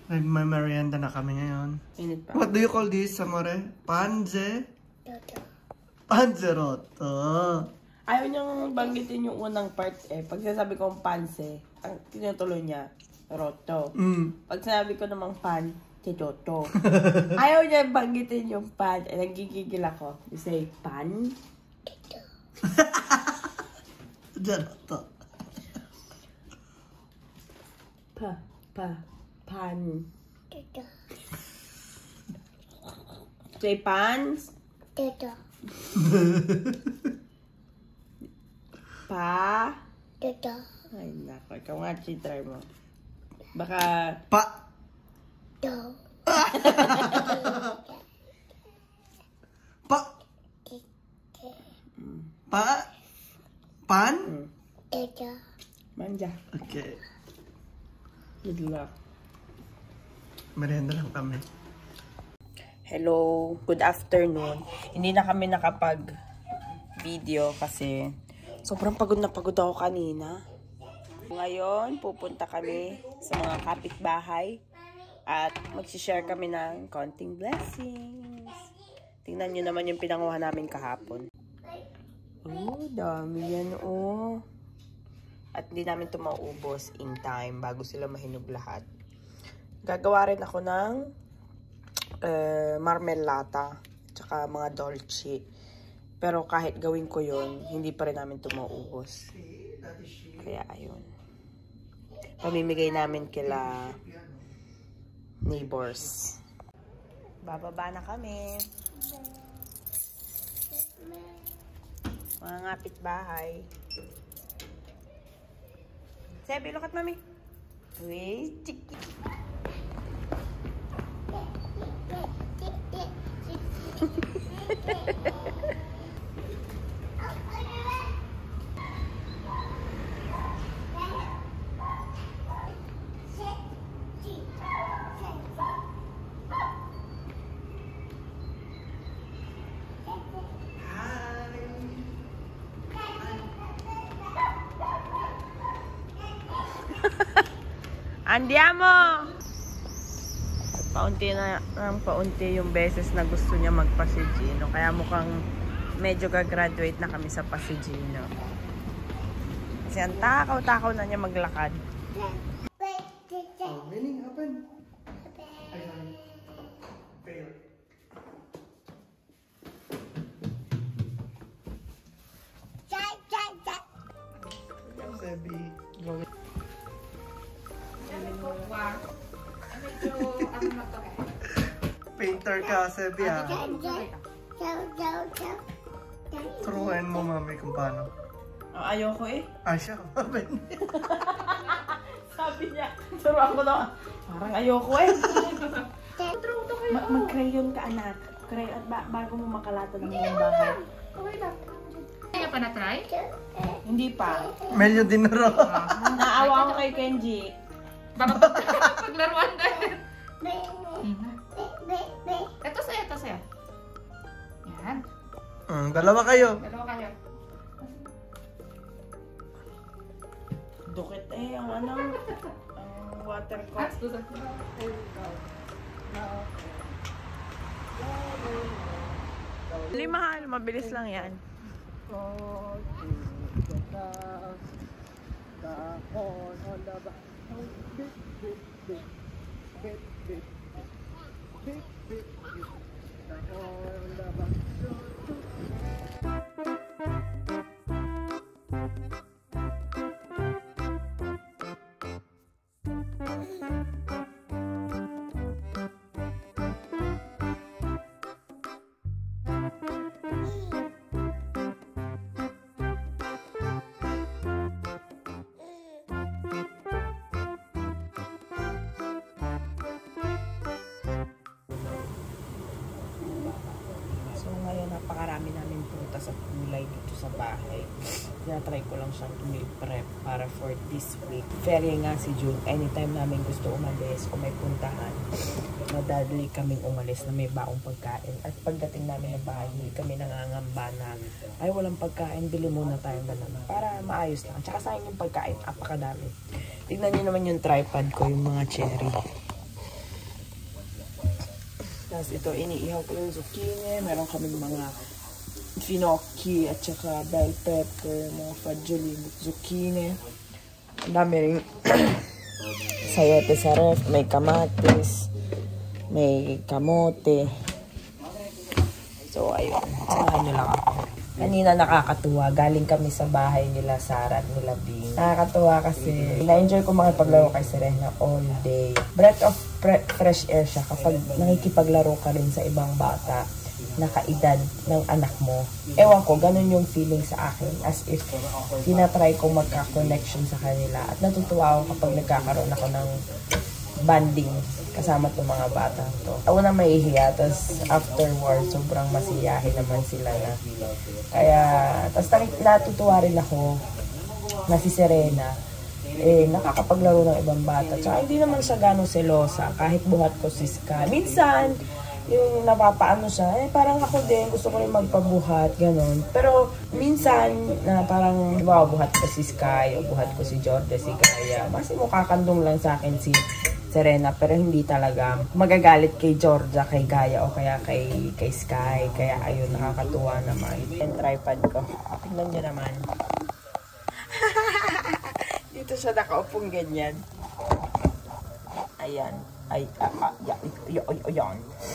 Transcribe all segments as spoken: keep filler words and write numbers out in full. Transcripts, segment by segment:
Nagmamerienda na kami ngayon. Init pa. What do you call this, amore? Panze? Panzerotto. Ayaw niyang banggitin yung unang parts eh. Pag sinasabi kong panse, ang tinutuloy niya, roto. Mm. Pag sinabi ko namang pan, titoto. Ayaw niya banggitin yung pan. Eh, nagigigil ako. You say, pan? Gerotto. Pa, pa, pan. Say pans? Pa? Ay, nako. Ikaw nga, try mo. Baka... Pa. Pa. Pa. Pan? Manja. Okay. Good luck. Merienda lang kami. Hello, good afternoon. Hindi na kami nakapag-video kasi sobrang pagod na pagod ako kanina. Ngayon, pupunta kami sa mga kapitbahay at magsishare kami ng konting blessings. Tingnan nyo naman yung pinanguha namin kahapon. Oh, dami yan oh. At hindi namin ito maubos in time bago sila mahinog lahat. Gagawa rin ako ng Uh, marmelata tsaka mga dolce, pero kahit gawin ko yon hindi pa rin namin ito maubos, kaya ayun, pamimigay namin kila neighbors. Bababa na kami, mga ngapit bahay. Sebi, look at mami. Wait, chiki. Andiamo! Paunti na ng paunti yung beses na gusto niya magpa-Sigino. Kaya mukhang medyo gagraduate na kami sa Pasigino. Kasi ang takaw-takaw na niya maglakad. Oh, meaning happen. I fail. Sebi. Painter ka, Sebi ah. Turuan mo mami kung paano. Oh, ayoko eh. Ah, siya. Sabi niya, turuan ko daw. Parang ayoko eh. Ma Mag-crayon ka anak. Crayon, ba bago mo makalata ng iyong bahay. Hindi ka pa na-try? Hindi pa. Medyo dinuro. Naawa ko kay Kenji. Baka paglaruan tayo. Ito sa'yo, ito sa'yo. Yan. Mm, dalawa kayo. Dalawa kayo. Dukit eh, ang ano, ang water cup. Hindi mahal, mabilis lang yan. Napakarami namin punta sa gulay dito sa bahay. Tinatry ko lang siyang meal prep para for this week. Ferry nga si June. Anytime namin gusto umalis o may puntahan, madadali kaming umalis na may baong pagkain. At pagdating namin ng bahay, hindi kami nangangamba na ay walang pagkain, bili muna tayong ganun. Para maayos lang. Tsaka sayang yung pagkain, apakadami. Tignan nyo naman yung tripod ko, yung mga cherry. Tapos ito, iniihaw ko yung zucchini. Meron kaming mga finocchi at saka bell pepper, mga fajolin, zucchini. Ang dami rin sayote sa ref, may kamatis, may kamote. So, ayun. Samahan nyo lang ako. Kanina nakakatuwa. Galing kami sa bahay nila Sarah at nila Bing. Nakakatuwa kasi na-enjoy ko makipaglaro kay Serena all day. Breath of fresh air siya kapag nakikipaglaro ka rin sa ibang bata na kaedad ng anak mo. Ewan ko, ganun yung feeling sa akin. As if tinatry ko magka-connection sa kanila. At natutuwa ako kapag nagkakaroon ako ng banding kasama itong mga bata to. Ako na mahihiya, tapos afterwards, sobrang masiyahin naman sila na. Kaya, tapos natutuwa rin ako na si Serena, eh, nakakapaglaro ng ibang bata. Tsaka hindi naman siya gano'ng selosa, kahit buhat ko si Sky. Minsan, yung napapaano siya, eh, parang ako din, gusto ko rin magpabuhat, gano'n. Pero, minsan, na parang, wow, buhat ko si Sky, o buhat ko si Jordan, si Gaya. Mas mukakandong lang sa akin si Serena, pero hindi talaga magagalit kay Georgia, kay Gaya, o kaya kay, kay Sky. Kaya ayun, nakakatuwa naman. Yung tripod ko. Tingnan nyo naman. Dito siya nakaupong ganyan. Ayan. Ay, ah, ah, yan. Yan.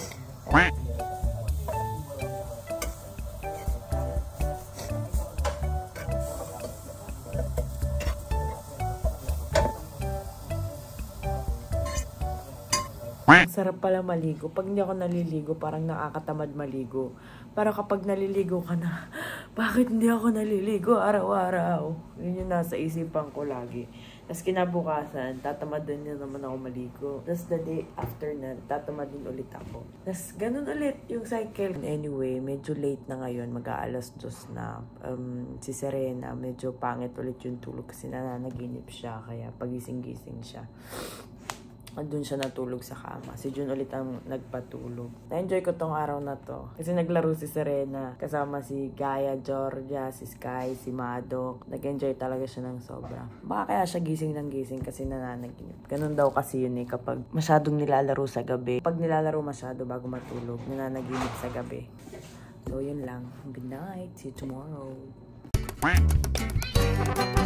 Sarap pala maligo. Pag hindi ako naliligo, parang nakakatamad maligo. Para kapag naliligo ka na, bakit hindi ako naliligo araw-araw? Yun yung nasa isipan ko lagi. Tapos kinabukasan, tatamad din na naman ako maligo. Tapos the day after na, tatamad din ulit ako. Tapos ganun ulit yung cycle. Anyway, medyo late na ngayon. Mag-aalas dos na. Um, si Serena, medyo pangit ulit yung tulog kasi nananaginip siya. Kaya pagising-gising siya. Doon siya natulog sa kama. Si Jun ulit ang nagpatulog. Na-enjoy ko tong araw na to. Kasi naglaro si Serena. Kasama si Gaya, Georgia, si Sky, si Madok. Nag-enjoy talaga siya ng sobra. Baka kaya siya gising ng gising kasi nananaginip. Ganun daw kasi yun eh kapag masyadong nilalaro sa gabi. Pag nilalaro masyado bago matulog, nananaginip sa gabi. So yun lang. Good night. See you tomorrow.